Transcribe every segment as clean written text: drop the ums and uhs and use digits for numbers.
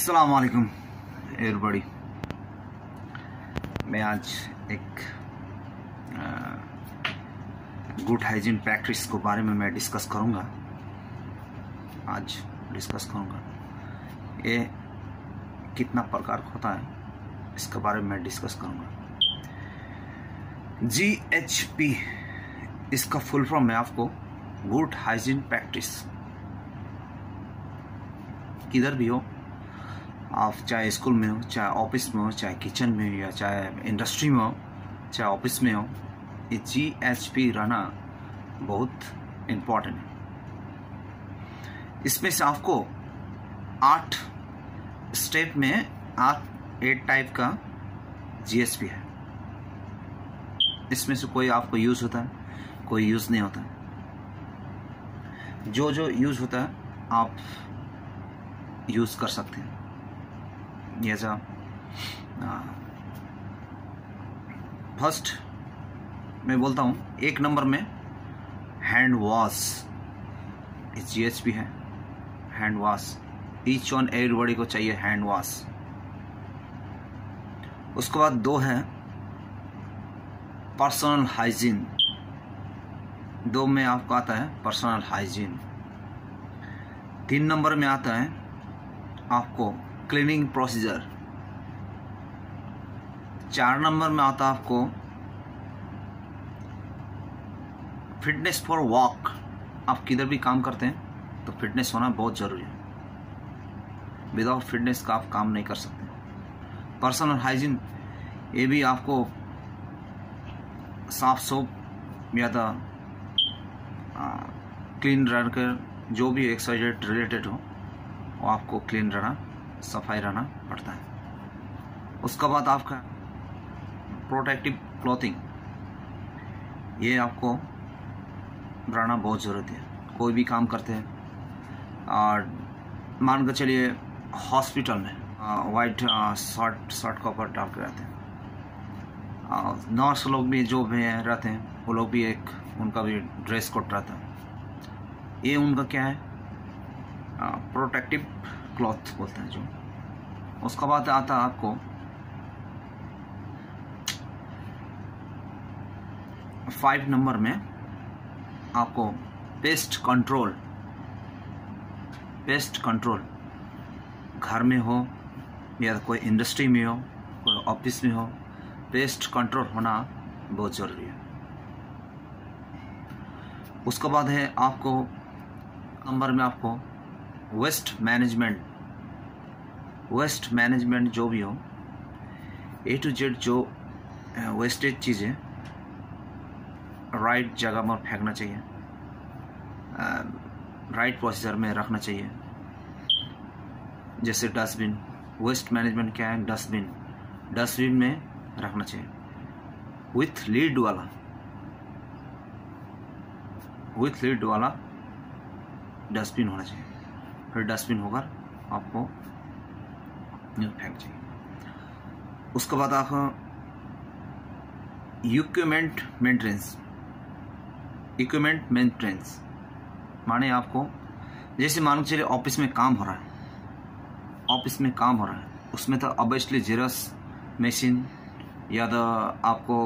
अस्सलाम वालेकुम एवरीबॉडी। मैं आज एक गुड हाइजीन प्रैक्टिस को बारे में मैं डिस्कस करूंगा। ये कितना प्रकार का होता है इसके बारे में मैं डिस्कस करूंगा। GHP इसका फुल फॉर्म है आपको गुड हाइजीन प्रैक्टिस। किधर भी हो आप, चाहे स्कूल में हो, चाहे ऑफिस में हो, चाहे किचन में हो, या चाहे इंडस्ट्री में हो, चाहे ऑफिस में हो, ये GHP रहना बहुत इम्पोर्टेंट है। इसमें से आपको 8 स्टेप में 8 टाइप का GHP है। इसमें से कोई आपको यूज होता है, कोई यूज नहीं होता है। जो यूज होता है आप यूज कर सकते हैं। जैसा फर्स्ट मैं बोलता हूँ, 1 नंबर में हैंड वॉश GHP है। Hand wash each one everybody को चाहिए हैंड वॉश। उसके बाद 2 है पर्सनल हाइजीन। 2 में आपको आता है पर्सनल हाइजीन। 3 नंबर में आता है आपको क्लीनिंग प्रोसीजर। 4 नंबर में आता है आपको फिटनेस फॉर वॉक। आप किधर भी काम करते हैं तो फिटनेस होना बहुत जरूरी है। विदाउट फिटनेस का आप काम नहीं कर सकते। पर्सनल हाइजीन ये भी आपको साफ सोप या तो क्लीन रहकर, जो भी एक्सरसाइज रिलेटेड हो वो आपको क्लीन रहना, सफाई रहना पड़ता है। उसके बाद आपका प्रोटेक्टिव क्लॉथिंग, ये आपको रहना बहुत ज़रूरी है। कोई भी काम करते हैं और मान कर चलिए हॉस्पिटल में वाइट शर्ट का ऊपर डाल के रहते हैं। नर्स लोग भी जो भी रहते हैं वो लोग भी उनका भी ड्रेस कोड रहता है। ये उनका क्या है, प्रोटेक्टिव क्लॉथ बोलते हैं जो। उसके बाद आता है आपको 5 नंबर में आपको पेस्ट कंट्रोल। घर में हो या कोई इंडस्ट्री में हो, कोई ऑफिस में हो, पेस्ट कंट्रोल होना बहुत ज़रूरी है। उसके बाद है आपको नंबर में आपको वेस्ट मैनेजमेंट जो भी हो, A to Z जो वेस्टेज चीज़ें राइट जगह में फेंकना चाहिए, राइट प्रोसीजर में रखना चाहिए। जैसे डस्टबिन, वेस्ट मैनेजमेंट क्या है, डस्टबिन में रखना चाहिए विथ लीड वाला डस्टबिन होना चाहिए। फिर डस्टबिन होकर आपको फेंक चाहिए। उसके बाद आप इक्विपमेंट मेंटेनेंस माने आपको, जैसे मान के चलिए ऑफिस में काम हो रहा है, उसमें तो ऑब्वियसली जेरॉक्स मशीन या तो आपको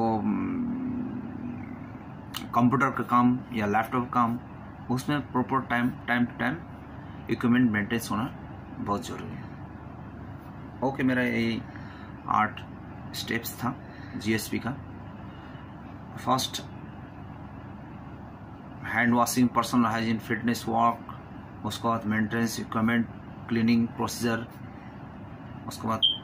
कंप्यूटर का काम या लैपटॉप का काम, उसमें proper time to time equipment maintenance होना बहुत ज़रूरी है। ओके, मेरा यही 8 स्टेप्स था GHP का। First hand washing, personal hygiene, fitness walk, उसके बाद मेंटेनेंस, इक्विपमेंट, क्लीनिंग प्रोसीजर, उसके बाद